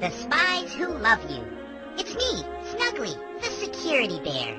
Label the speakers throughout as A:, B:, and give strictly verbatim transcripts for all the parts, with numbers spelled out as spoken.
A: The Spies Who Love You. It's me, Snuggly, the security bear.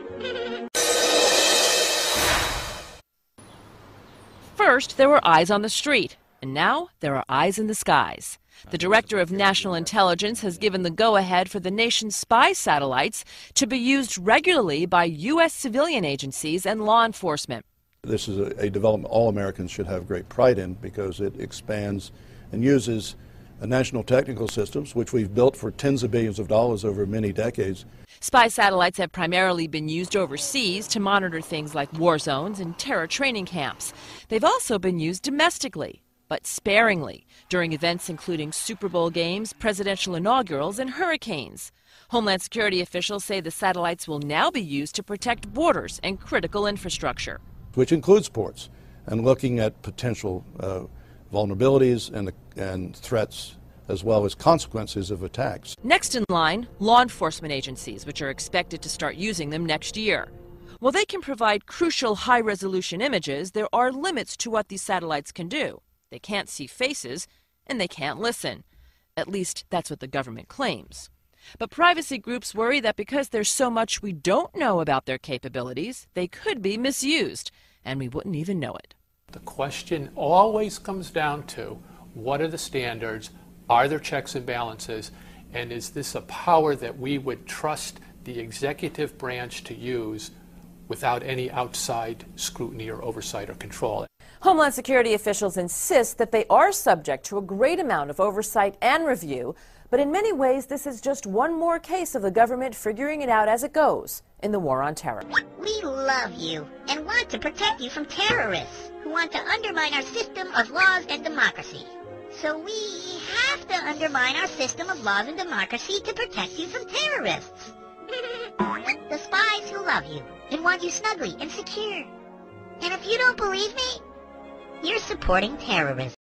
B: First, there were eyes on the street, and now there are eyes in the skies. The Director of National Intelligence has given the go-ahead for the nation's spy satellites to be used regularly by U S civilian agencies and law enforcement.
C: This is a, a development all Americans should have great pride in because it expands and uses national technical systems, which we've built for tens of billions of dollars over many decades.
B: Spy satellites have primarily been used overseas to monitor things like war zones and terror training camps. They've also been used domestically, but sparingly, during events including Super Bowl games, presidential inaugurals, and hurricanes. Homeland Security officials say the satellites will now be used to protect borders and critical infrastructure,
C: which includes ports, and looking at potential uh, vulnerabilities and, and threats, as well as consequences of attacks.
B: Next in line, law enforcement agencies, which are expected to start using them next year. While they can provide crucial high-resolution images, there are limits to what these satellites can do. They can't see faces, and they can't listen. At least, that's what the government claims. But privacy groups worry that because there's so much we don't know about their capabilities, they could be misused, and we wouldn't even know it.
D: The question always comes down to, what are the standards? Are there checks and balances? And is this a power that we would trust the executive branch to use without any outside scrutiny or oversight or control?
B: Homeland Security officials insist that they are subject to a great amount of oversight and review, but in many ways this is just one more case of the government figuring it out as it goes in the war on terror.
A: We love you and want to protect you from terrorists who want to undermine our system of laws and democracy. So we have to undermine our system of laws and democracy to protect you from terrorists. The spies who love you and want you snugly and secure. And if you don't believe me, you're supporting terrorism.